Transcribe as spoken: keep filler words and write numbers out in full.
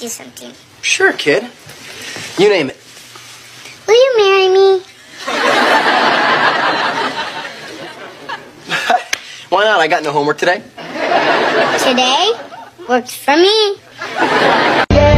you something. Sure, kid. You name it. Will you marry me? Why not? I got no homework today. Today works for me.